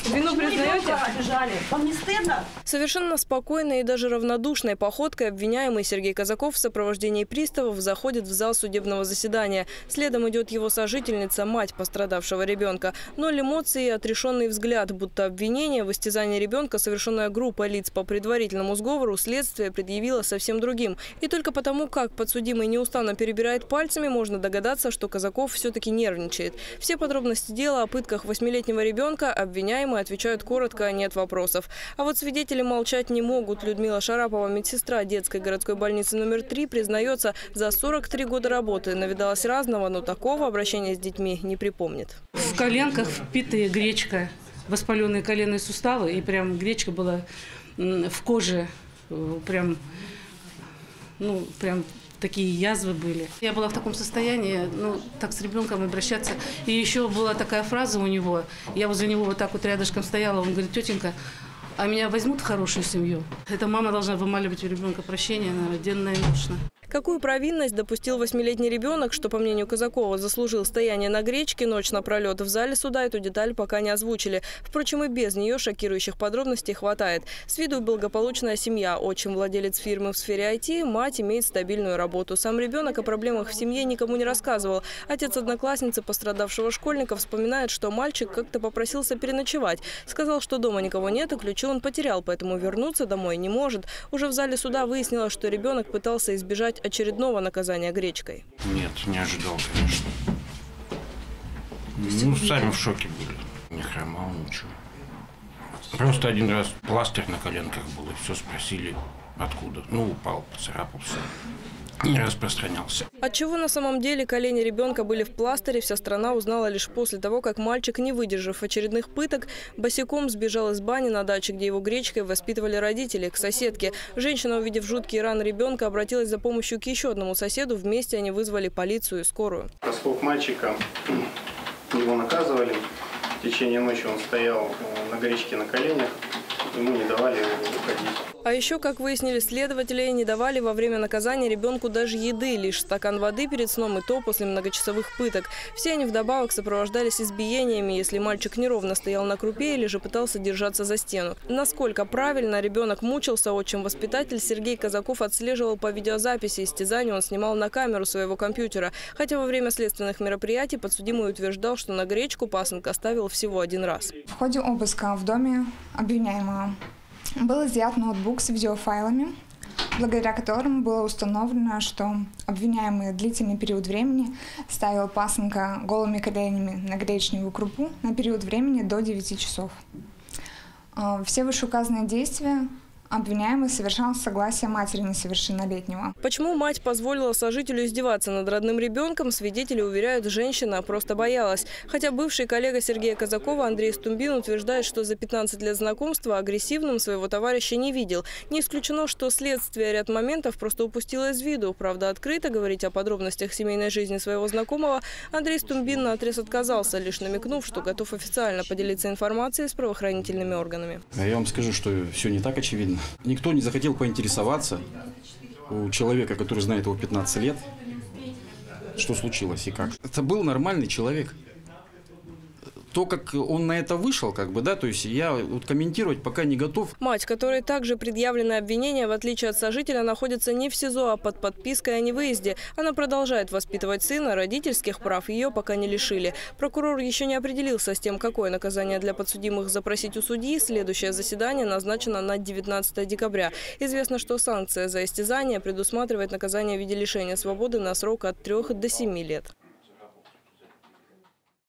Вину признаете? Обижали. Вам не стыдно? Совершенно спокойной и даже равнодушной походкой обвиняемый Сергей Казаков в сопровождении приставов заходит в зал судебного заседания. Следом идет его сожительница, мать пострадавшего ребенка. Ноль эмоций и отрешенный взгляд, будто обвинение в истязании ребенка, совершенная группа лиц по предварительному сговору, следствие предъявило совсем другим. И только потому, как подсудимый неустанно перебирает пальцами, можно догадаться, что Казаков все-таки нервничает. Все подробности дела о пытках 8-летнего ребенка обвиняемые отвечают коротко, нет вопросов. А вот свидетели молчать не могут. Людмила Шарапова, медсестра детской городской больницы номер 3, признается, за 43 года работы навидалась разного, но такого обращения с детьми не припомнит. В коленках впитая гречка, воспаленные коленные суставы, и прям гречка была в коже, прям такие язвы были. Я была в таком состоянии, так с ребенком обращаться. И еще была такая фраза у него, я возле него вот так вот рядышком стояла, он говорит: тетенька, а меня возьмут в хорошую семью? Эта мама должна вымаливать у ребенка прощение, наверное, денно и ношно. Какую провинность допустил 8-летний ребенок, что, по мнению Казакова, заслужил стояние на гречке ночь напролет, в зале суда эту деталь пока не озвучили. Впрочем, и без нее шокирующих подробностей хватает. С виду благополучная семья. Отчим владелец фирмы в сфере IT, мать имеет стабильную работу. Сам ребенок о проблемах в семье никому не рассказывал. Отец одноклассницы пострадавшего школьника вспоминает, что мальчик как-то попросился переночевать. Сказал, что дома никого нет, и ключи он потерял, поэтому вернуться домой не может. Уже в зале суда выяснилось, что ребенок пытался избежать очередного наказания гречкой. Нет, не ожидал, конечно. Сами в шоке были. Не хромал, ничего. Просто один раз пластырь на коленках был, и все спросили, откуда. Упал, поцарапался. Не распространялся. Отчего на самом деле колени ребенка были в пластыре, вся страна узнала лишь после того, как мальчик, не выдержав очередных пыток, босиком сбежал из бани на даче, где его гречкой воспитывали родители, к соседке. Женщина, увидев жуткие раны ребенка, обратилась за помощью к еще одному соседу. Вместе они вызвали полицию и скорую. Поскольку мальчика его наказывали, в течение ночи он стоял на гречке на коленях, ему не давали уходить. А еще, как выяснили следователи, не давали во время наказания ребенку даже еды, лишь стакан воды перед сном, и то после многочасовых пыток. Все они вдобавок сопровождались избиениями, если мальчик неровно стоял на крупе или же пытался держаться за стену. Насколько правильно ребенок мучился, отчим-воспитатель Сергей Казаков отслеживал по видеозаписи. Истязания он снимал на камеру своего компьютера. Хотя во время следственных мероприятий подсудимый утверждал, что на гречку пасынка ставил всего один раз. В ходе обыска в доме обвиняемого был изъят ноутбук с видеофайлами, благодаря которым было установлено, что обвиняемый длительный период времени ставил пасынка голыми коленями на гречневую крупу на период времени до 9 часов. Все вышеуказанные действия обвиняемый совершал с согласия матери несовершеннолетнего. Почему мать позволила сожителю издеваться над родным ребенком, свидетели уверяют, женщина просто боялась. Хотя бывший коллега Сергея Казакова Андрей Стумбин утверждает, что за 15 лет знакомства агрессивным своего товарища не видел. Не исключено, что следствие ряд моментов просто упустило из виду. Правда, открыто говорить о подробностях семейной жизни своего знакомого Андрей Стумбин наотрез отказался, лишь намекнув, что готов официально поделиться информацией с правоохранительными органами. Я вам скажу, что все не так очевидно. Никто не захотел поинтересоваться у человека, который знает его 15 лет, что случилось и как. Это был нормальный человек. То, как он на это вышел, то есть я комментировать пока не готов. Мать, которой также предъявлены обвинения, в отличие от сожителя, находится не в СИЗО, а под подпиской о невыезде. Она продолжает воспитывать сына, родительских прав ее пока не лишили. Прокурор еще не определился с тем, какое наказание для подсудимых запросить у судьи. Следующее заседание назначено на 19 декабря. Известно, что санкция за истязание предусматривает наказание в виде лишения свободы на срок от 3 до 7 лет.